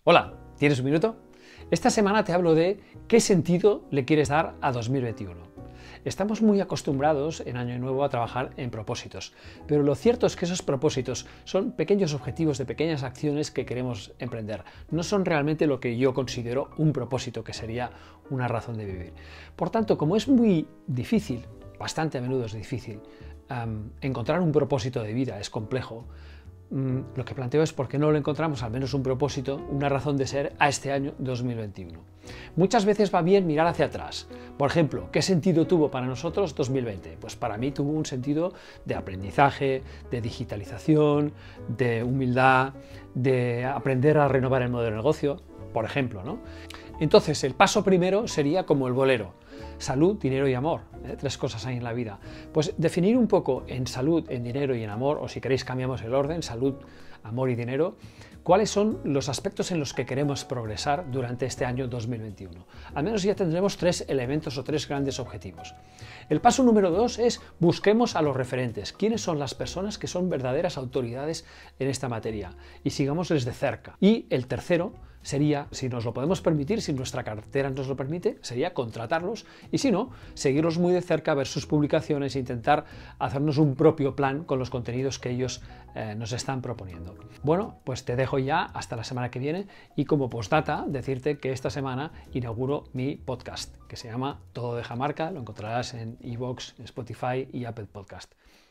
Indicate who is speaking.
Speaker 1: Hola, ¿tienes un minuto? Esta semana te hablo de qué sentido le quieres dar a 2021. Estamos muy acostumbrados en Año Nuevo a trabajar en propósitos, pero lo cierto es que esos propósitos son pequeños objetivos de pequeñas acciones que queremos emprender. No son realmente lo que yo considero un propósito, que sería una razón de vivir. Por tanto, como es muy difícil, bastante a menudo es difícil, encontrar un propósito de vida, es complejo, lo que planteo es por qué no lo encontramos, al menos un propósito, una razón de ser a este año 2021. Muchas veces va bien mirar hacia atrás. Por ejemplo, ¿qué sentido tuvo para nosotros 2020? Pues para mí tuvo un sentido de aprendizaje, de digitalización, de humildad, de aprender a renovar el modelo de negocio, por ejemplo, ¿no? Entonces, el paso primero sería como el bolero: salud, dinero y amor. Tres cosas hay en la vida. Pues definir un poco en salud, en dinero y en amor, o si queréis cambiamos el orden: salud, amor y dinero, cuáles son los aspectos en los que queremos progresar durante este año 2021. Al menos ya tendremos tres elementos o tres grandes objetivos. El paso número 2 es busquemos a los referentes. ¿Quiénes son las personas que son verdaderas autoridades en esta materia? Y sigámosles de cerca. Y el tercero sería, si nos lo podemos permitir, si nuestra cartera nos lo permite, sería contratarlos, y si no, seguirlos muy de cerca, ver sus publicaciones e intentar hacernos un propio plan con los contenidos que ellos nos están proponiendo. Bueno, pues te dejo ya hasta la semana que viene, y como postdata decirte que esta semana inauguro mi podcast, que se llama Todo deja marca. Lo encontrarás en iVoox, Spotify y Apple Podcast.